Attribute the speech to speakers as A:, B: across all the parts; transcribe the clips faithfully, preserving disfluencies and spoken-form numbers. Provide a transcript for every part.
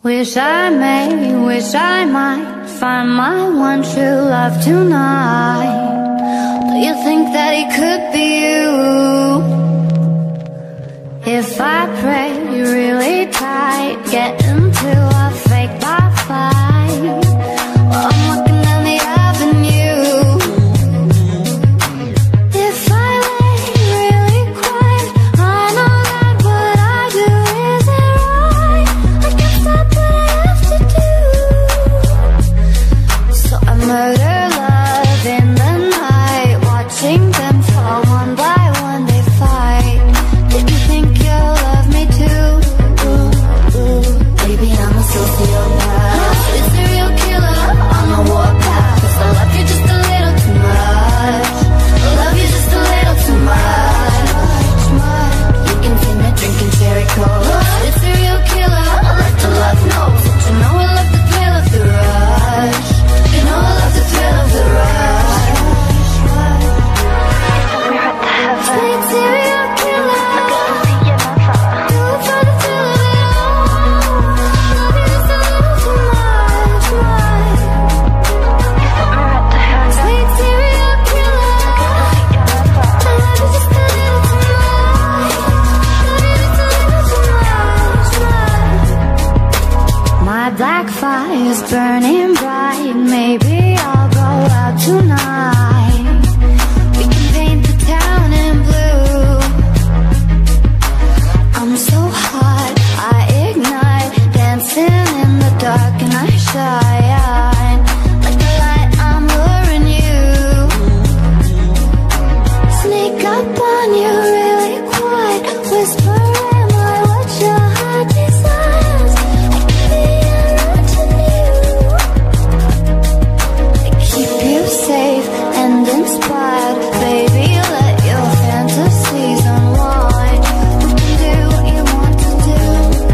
A: Wish I may, wish I might find my one true love tonight. Do you think that it could be you? If I pray really tight, get into a fake bar fight, well, I'm walking down the avenue. If I lay really quiet, I know that what I do isn't right. I can't stop what I have to do. So I murder love in the night, watching them fall one by one, they fight. Did you think you'll love me too? Ooh, ooh. Baby, I'm a sociopath. It's a real killer on the warpath. 'Cause I love you just a little too much. I love you just a little too much. You can see me drinking cherry cola. It's a real killer, I like to love notes. You know I love the thrill of the rush. You know I love the thrill of the rush. Sweet serial killer. Do it for the thrill of it all. Love you just a little too much, much. Sweet serial killer. I love you just a little too much. Love you just a little too much, much. My black fire's burning bright. Maybe I'll go out tonight. We can paint the town in blue. I'm so hot, I ignite, dancing in the dark and I shine. Like the light, I'm luring you. Sneak up on you really quiet, whispering my what your heart desires. I can be around you. I keep you safe and inspired, baby, let your fantasies unwind. We can do what you want to do.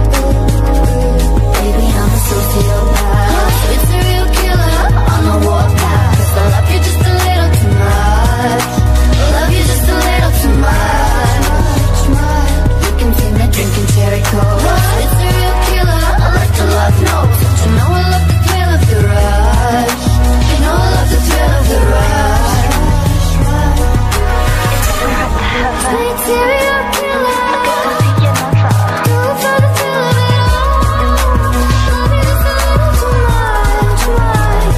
A: Baby, I'm a sociopath. It's a real killer on the warpath. 'Cause I love you just a little too much. I love you just a little too much, much. You can see me drinking cherry cola. It's a real killer, I like to love notes. You know I love the thrill of the rush. You know I love the thrill of the rush. Sweet serial killer. Do it for the thrill of it all. Love you just a little too much, much.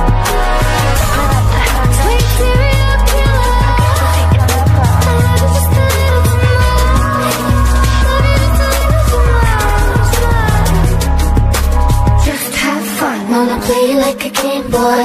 A: Sweet serial killer. I love you just a little too much. Love you just a little too much, much. Just have fun, wanna play like a Game Boy.